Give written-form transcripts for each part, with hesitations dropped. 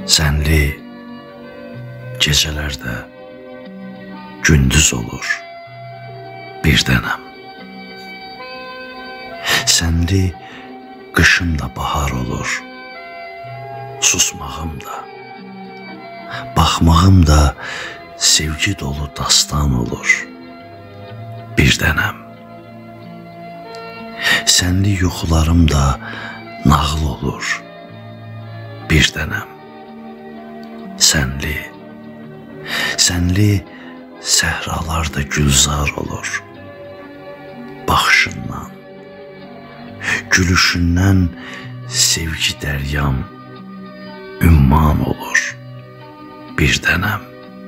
Sənli gecələrdə gündüz olur bir dənəm. Sənli qışım da bahar olur, susmağım da, baxmağım da sevgi dolu dastan olur bir dənəm. Sənli yuxularım da nağıl olur bir dənəm. Sənli səhralar da gülzar olur. Baxışından, gülüşündən sevgi dəryam ümman olur bir dənəm.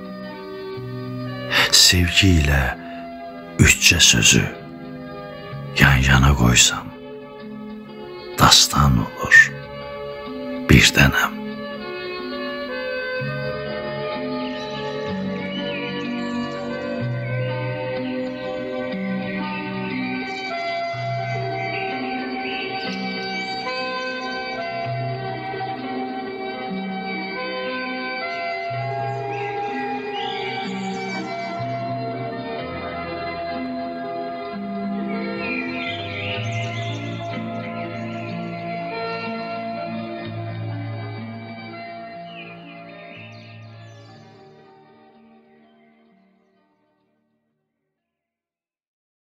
Sevgi ilə üçcə sözü yan-yana qoysam dastan olur bir dənəm.